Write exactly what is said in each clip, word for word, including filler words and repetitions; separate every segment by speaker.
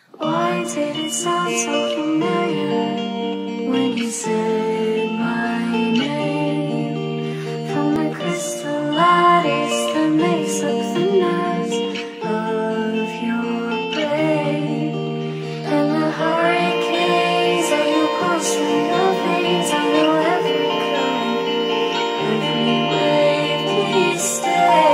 Speaker 1: Why did it sound so familiar when you said my name? From the crystal lattice that makes up the nerves of your brain, and the hurricanes that you pulse through your veins. I know every current, every wave. Please stay.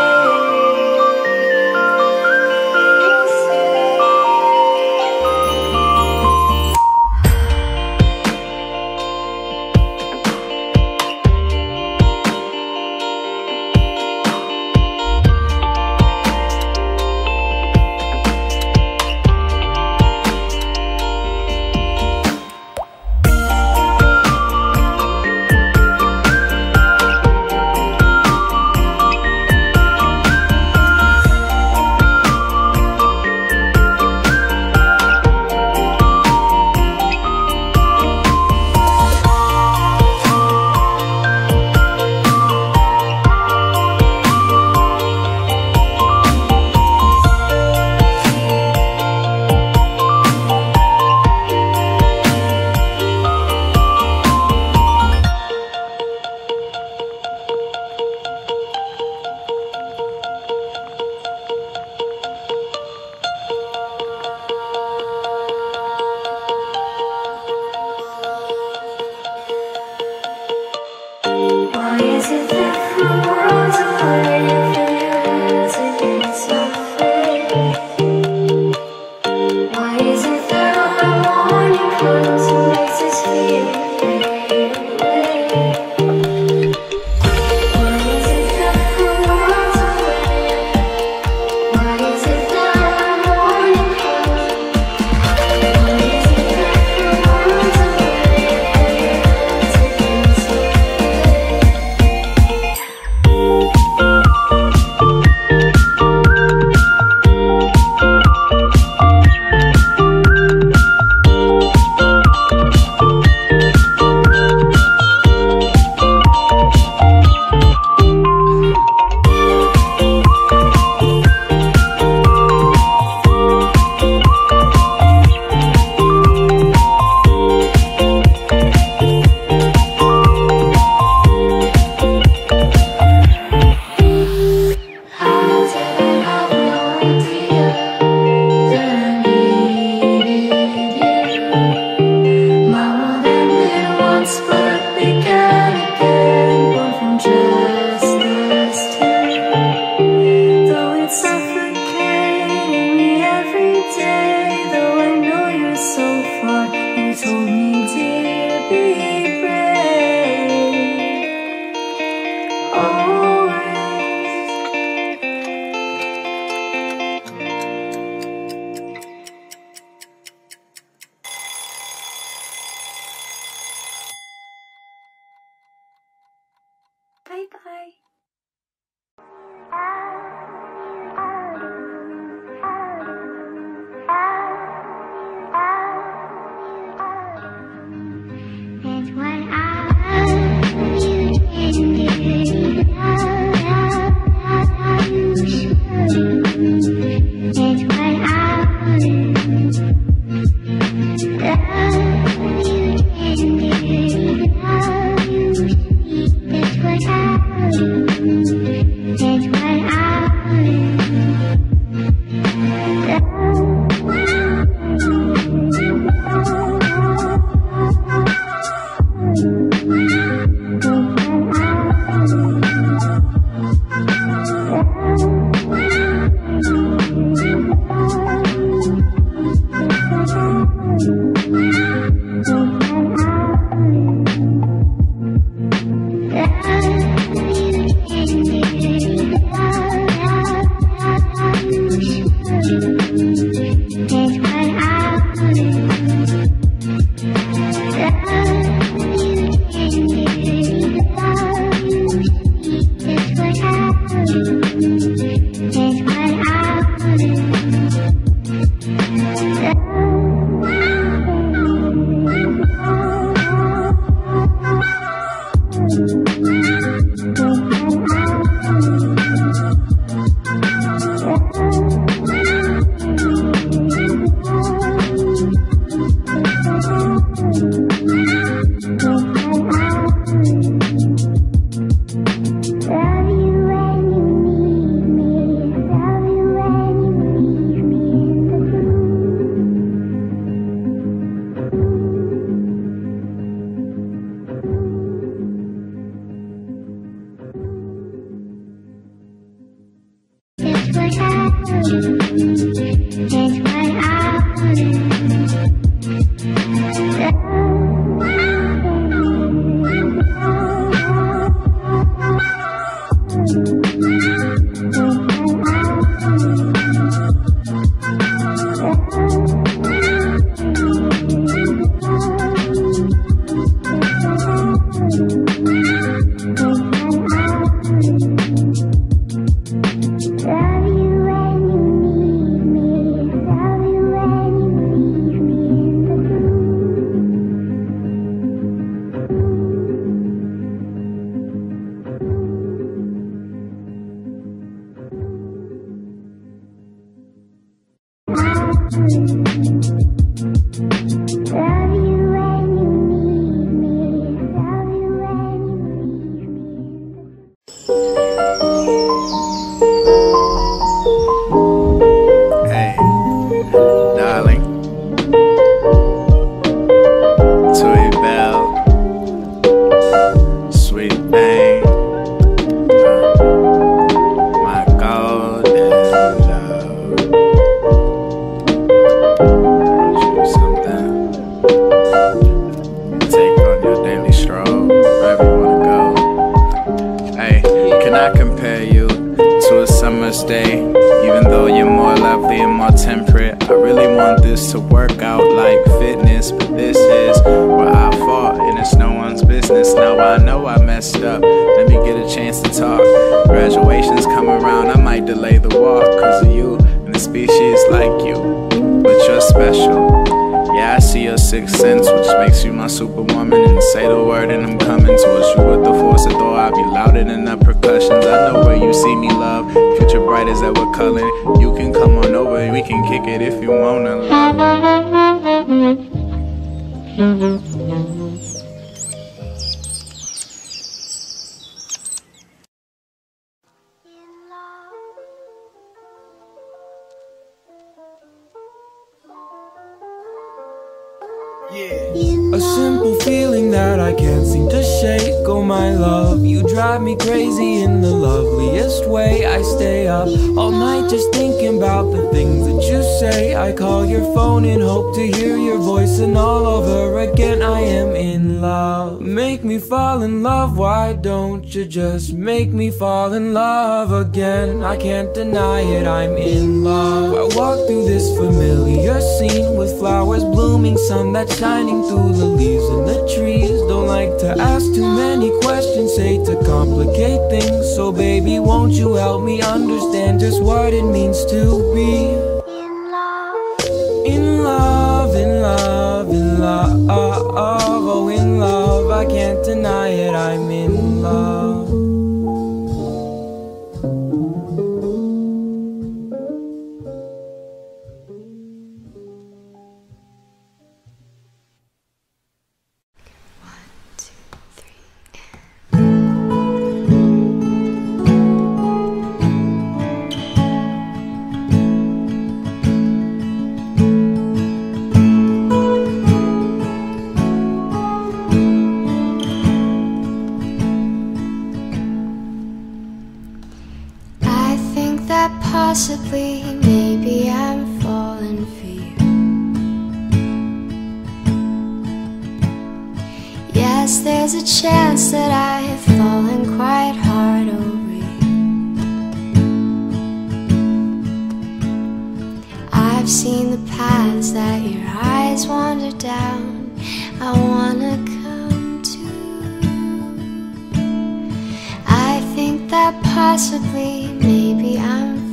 Speaker 2: Even though you're more lovely and more temperate, I really want this to work out like fitness. But this is where I fought, and it's no one's business. Now I know I messed up, let me get a chance to talk. Graduation's coming around, I might delay the walk, cause of you and the species like you. But you're special, yeah, I see your sixth sense, which makes you my superwoman. And say the word and I'm coming towards you with the force of though I'll be louder than the percussions. I know where you see me, love, future bright as that we're coloring. You can come on over and we can kick it if you wanna, love.
Speaker 3: A simple feeling that I can't seem to shake. Oh my love, you drive me crazy in the loveliest way. I stay up all night just thinking about the things that you say. I call your phone and hope to hear your voice, and all over again I am in love. Make me fall in love, why don't you just make me fall in love again? I can't deny it, I'm in love. I walk through this familiar scene with flowers blooming, sun that's shining through the leaves and the trees. Don't like to ask too many questions, hate to complicate things. So baby, won't you help me understand just what it means to be in love, in love, in love, in love, oh in love. I can't deny it, I'm in love.
Speaker 1: Possibly, maybe I'm falling for you. Yes, there's a chance that I have fallen quite hard over you. I've seen the paths that your eyes wander down. I wanna come to. I think that possibly, maybe I'm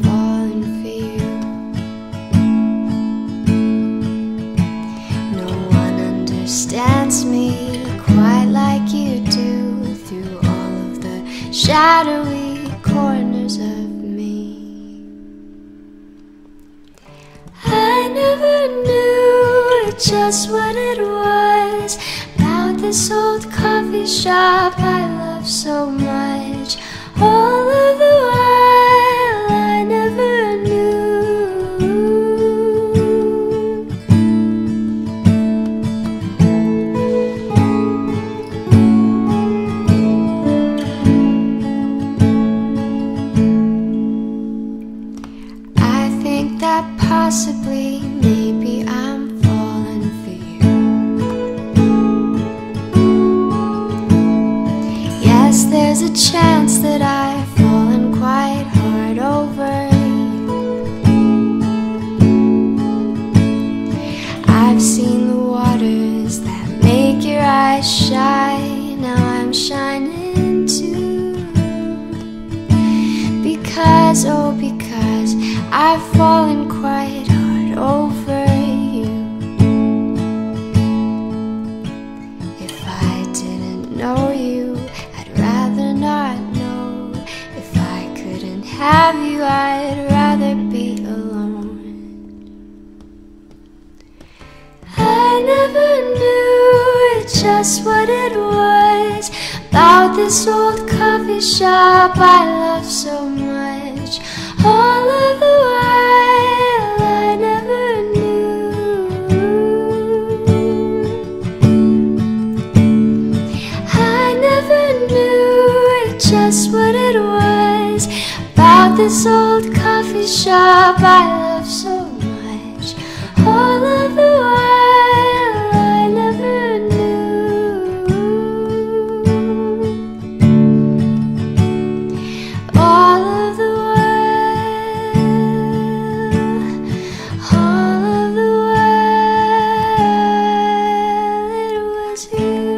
Speaker 1: understands me quite like you do, through all of the shadowy corners of me. I never knew just what it was about this old coffee shop I love so much. All of the while I never knew. Possibly, maybe I'm falling for you. Yes, there's a chance that I've fallen quite hard over you. I've seen the waters that make your eyes shine. Now I'm shining too. Because, oh because I've fallen quite hard over just what it was about this old coffee shop I love so much. All of the while I never knew, I never knew just what it was about this old coffee shop I love so much. All of the while I never knew, all of the while, all of the while it was you.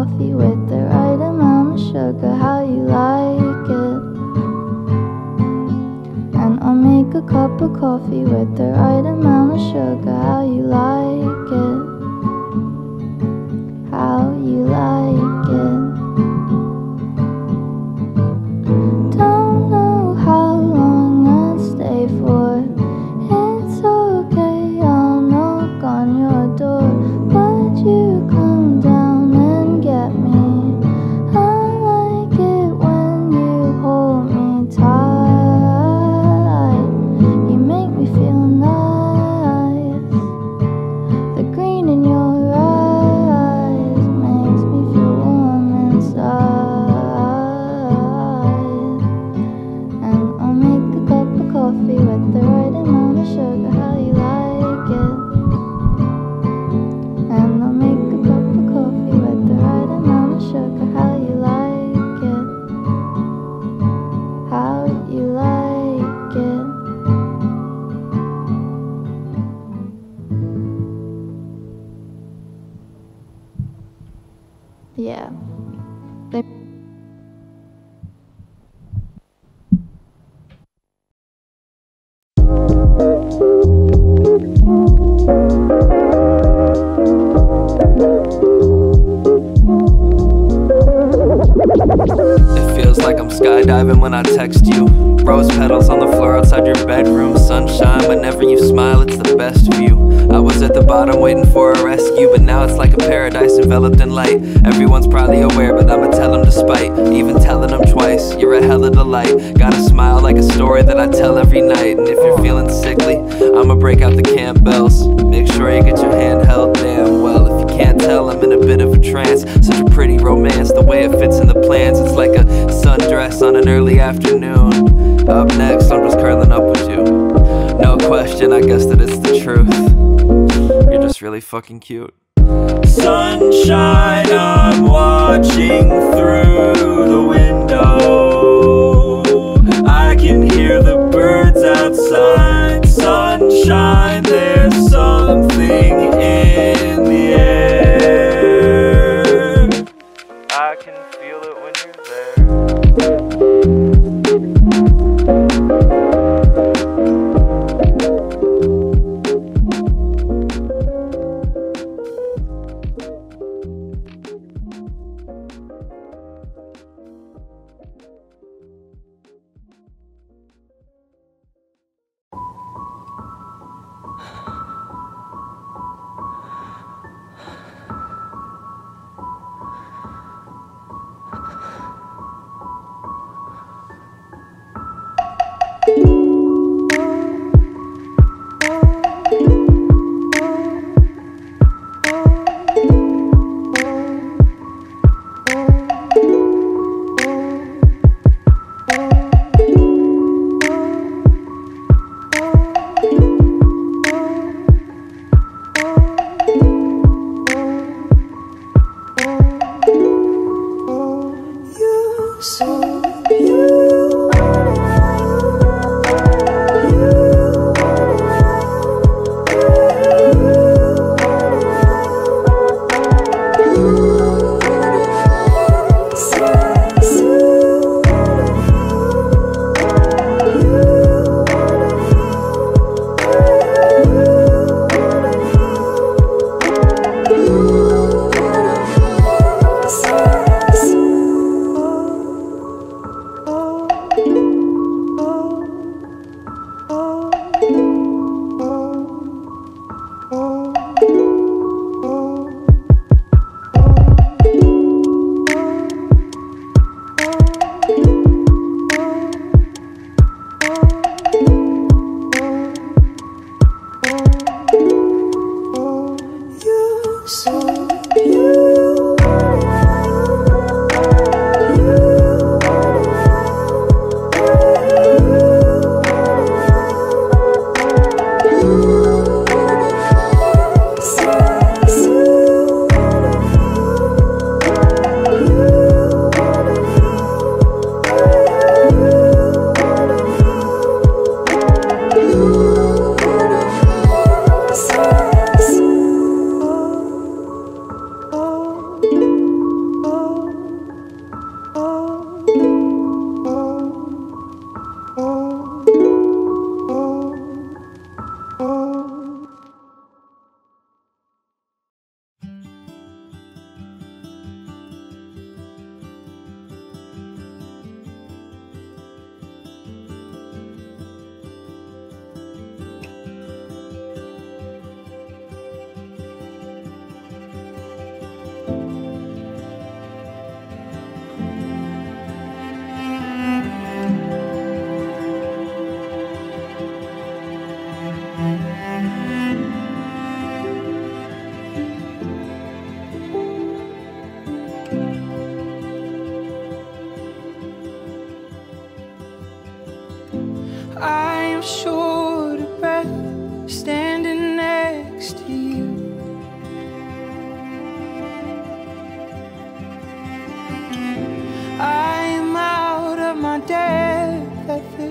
Speaker 1: coffee with the right amount of sugar, how you like it. And I'll make a cup of coffee with the right amount of sugar, how you like it. How you like it. Don't know how long I'll stay for. It's okay, I'll knock on your door. Would you come down and get me? I like it when you hold me tight. You make me feel nice. The green in your eyes makes me feel warm inside. And I'll make a cup of coffee with the right amount of sugar, how you like it. And I'll make a cup of coffee with the right amount of sugar, how you like it. How you like it. Yeah. They
Speaker 3: It feels like I'm skydiving when I text you. Rose petals on the floor outside your bedroom. Sunshine, whenever you smile, it's the best view. I was at the bottom waiting for a rescue, but now it's like a paradise enveloped in light. Everyone's probably aware, but I'ma tell them despite even telling them twice. You're a hell of delight. Got a smile like a story that I tell every night. And if you're feeling sickly, I'ma break out the Campbells. Make sure you get your hand held damn well. If you can't tell, I'm in a bit of a trance. Such a pretty romance, the way it fits in the plans. It's like a sundress on an early afternoon. Up next, I'm just curling up with you. No question, I guess that it's the truth. You're just really fucking cute. Sunshine, I'm watching through the window. I can hear the birds outside. Sunshine, there's something in the air. I can feel it when you're there.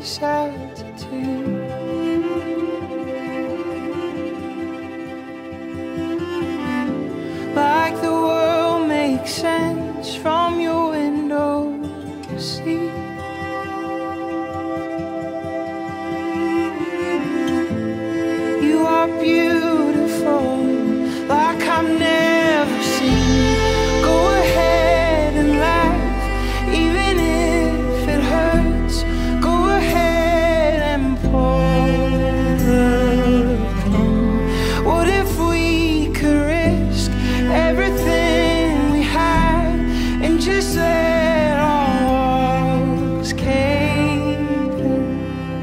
Speaker 3: this altitude. Like the world makes sense from your window seat. You are beautiful, like I've never seen. Go ahead and laugh, even if it hurts. Go ahead and pour the pain. What if we could risk everything we had and just let our walls cave in?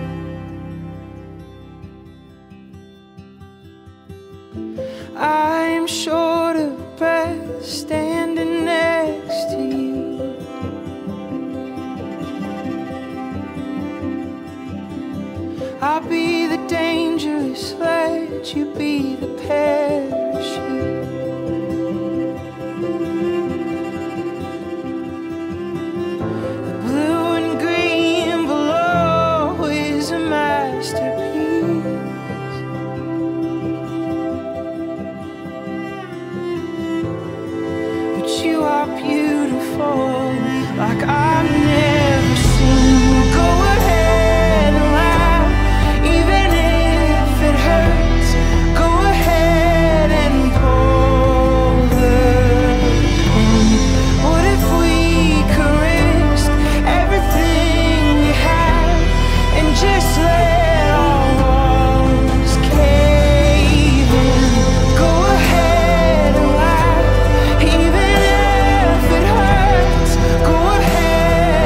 Speaker 3: I'm short of breath standing next to you. I'll be the dangerous sledge, you be the parachute. The blue and green below is a masterpiece. But you are beautiful, like I've never seen. Go ahead and laugh, even if it hurts. Go ahead and pull the pain. What if we could risk everything we have and just let our walls cave in? Go ahead and laugh, even if it hurts. Go ahead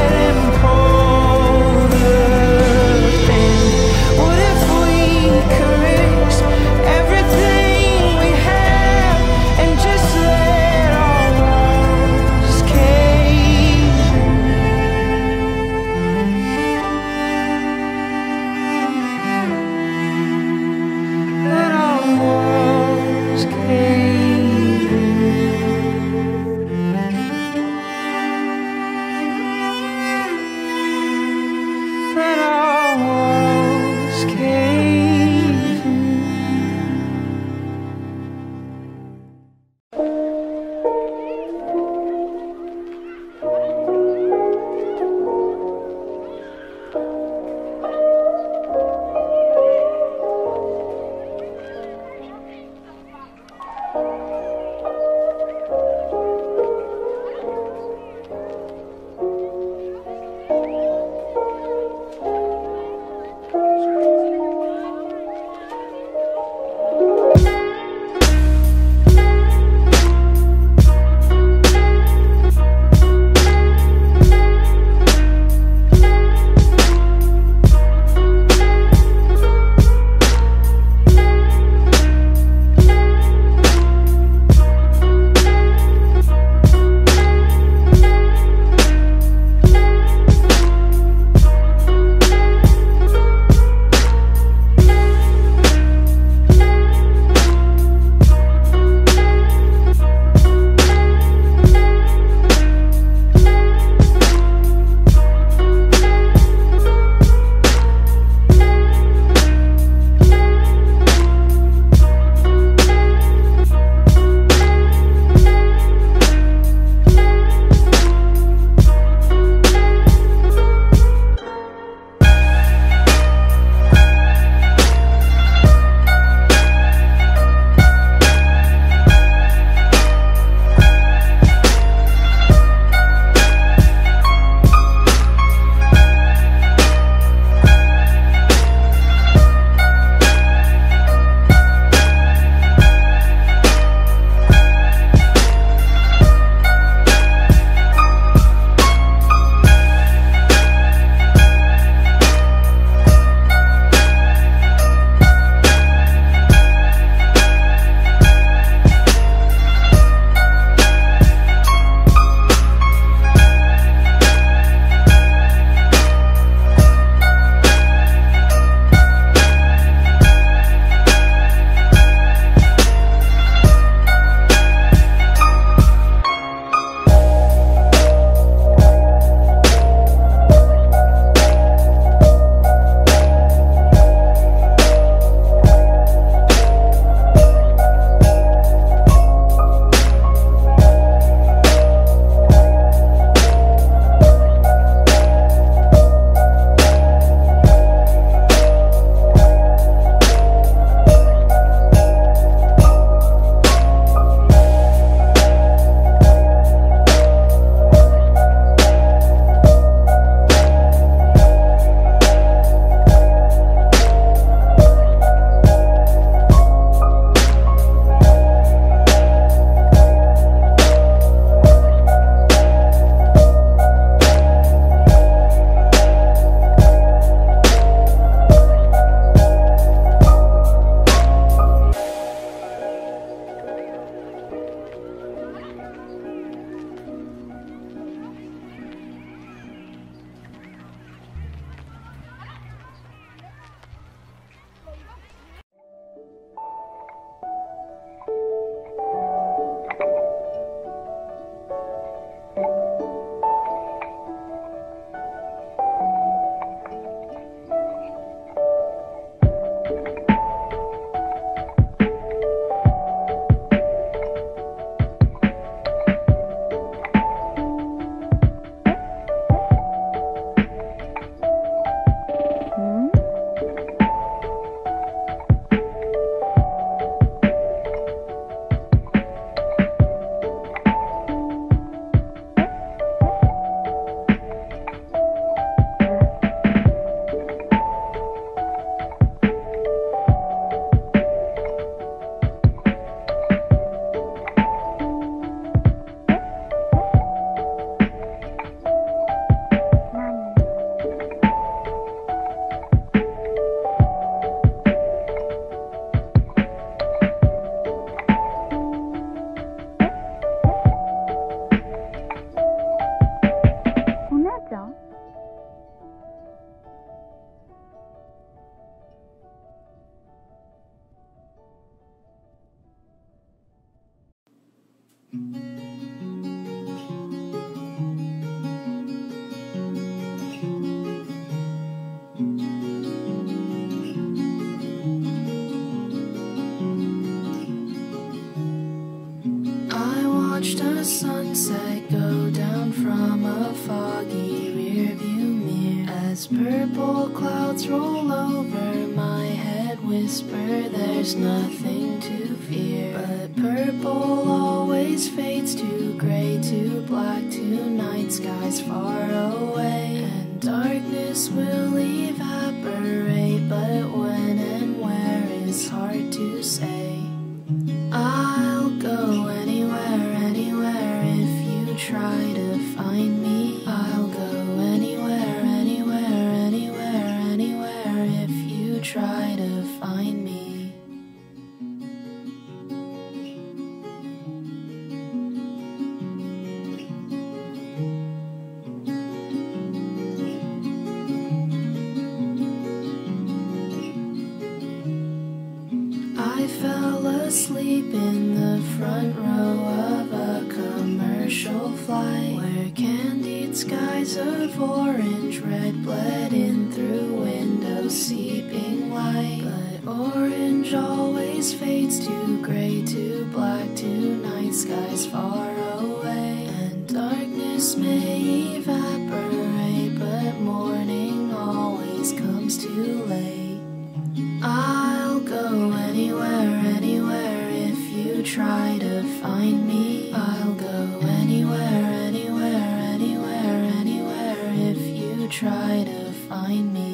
Speaker 1: I watched a sunset go down from a foggy rearview mirror. As purple clouds roll over my head, whisper there's nothing to fear. But purple always fades to gray, to black, to night skies far away. And darkness will evaporate, but when and where is hard to say. I'll go anywhere, anywhere if you try to find me. I'll go anywhere, anywhere, anywhere, anywhere if you try to find me. I fell asleep in the front row of a commercial flight, where candied skies of orange red bled in through windows seeping light. But orange always fades to gray, to black, to night skies far away. And darkness may evaporate, but morning always comes too late. I'll go anywhere, anywhere if you try to find me. I'll go anywhere, anywhere, anywhere, anywhere if you try to find me.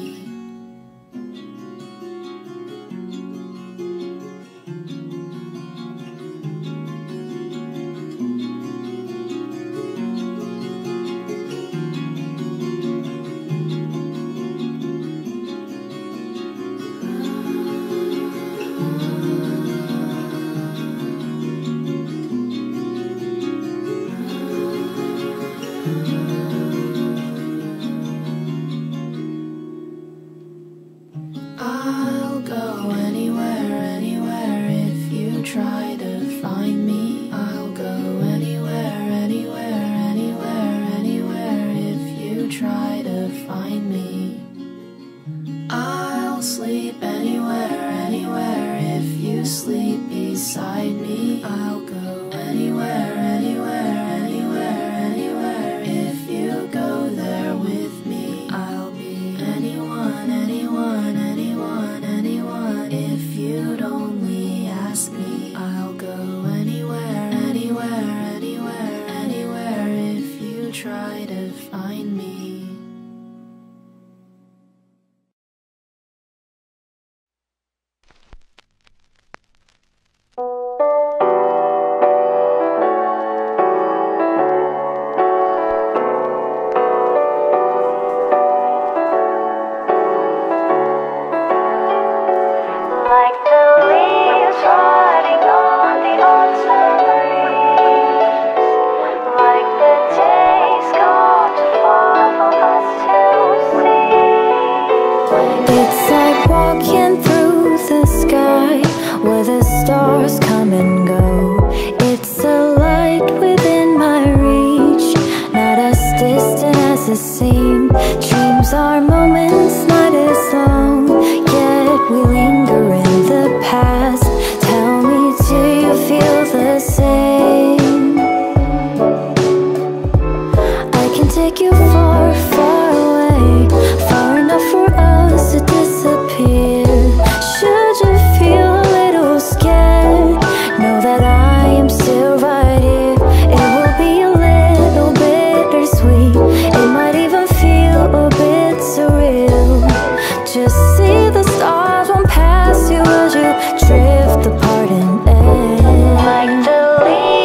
Speaker 1: I'll go anywhere, anywhere if you try to find me. I'll go anywhere, anywhere, anywhere, anywhere if you try to find me. I'll sleep anywhere, anywhere if you sleep beside me. I'll go anywhere, anywhere, anywhere, anywhere if you go there with me. I'll be anyone, anyone, anyone, anyone if you'd only ask me. I'll go anywhere, anywhere, anywhere, anywhere if you try to find me.
Speaker 4: Like the leaves riding on the autumn breeze, like the days gone too far for us to see.
Speaker 1: It's like walking through the sky where the stars come and go. It's a light within my reach, not as distant as it seemed. Dreams are moments not as long, yet we linger in the past. Tell me, do you feel the same? I can take you far, far away, far enough for us to disappear. Should you feel a little scared, know that I am still right here. It will be a little bittersweet, it might even feel a bit surreal. Just see the stars won't pass you as you drift apart and end.
Speaker 4: Like the leaves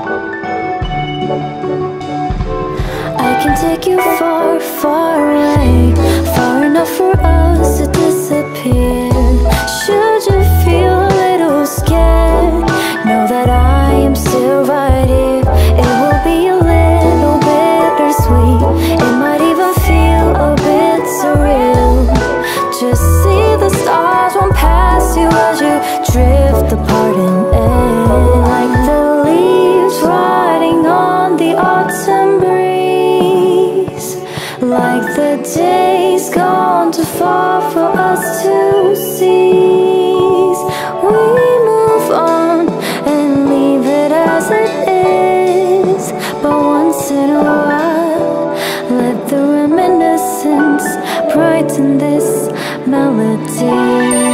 Speaker 1: I can take you far, far away, far enough for us to disappear. Should you feel a little scared, know that I am still right here. It will be a little bittersweet, it might even feel a bit surreal. Just see the stars won't pass you as you drift apart in air, like the leaves riding on the autumn breeze, like the days gone too far for us to seize. We move on and leave it as it is, but once in a while let the reminiscence brighten this melody.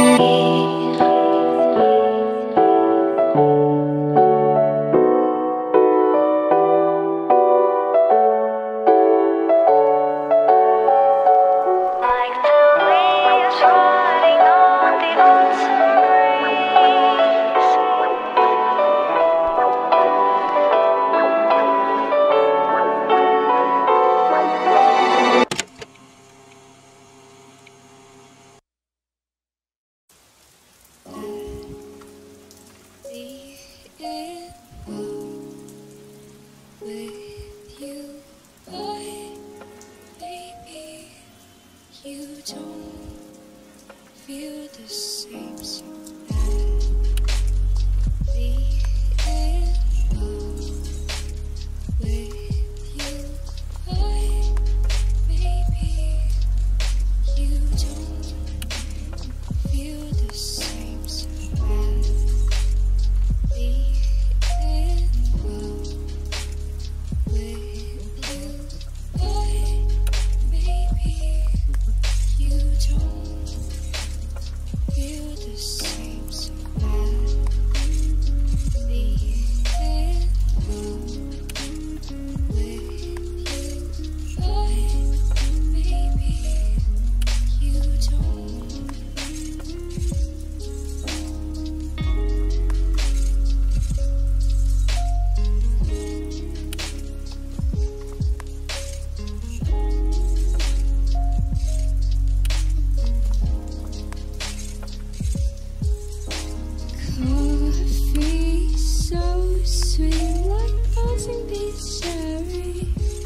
Speaker 5: You don't feel the same, so be in love with you. I, maybe you don't feel the same, so be in love with you. I, maybe you don't feel the same, so be in love with you. I, maybe you don't. Coffee so sweet, like buzzing bees cherry.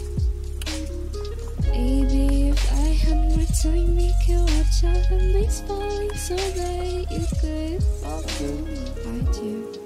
Speaker 5: Maybe if I had more time, we could watch out the mix falling so that you could fall through. I do.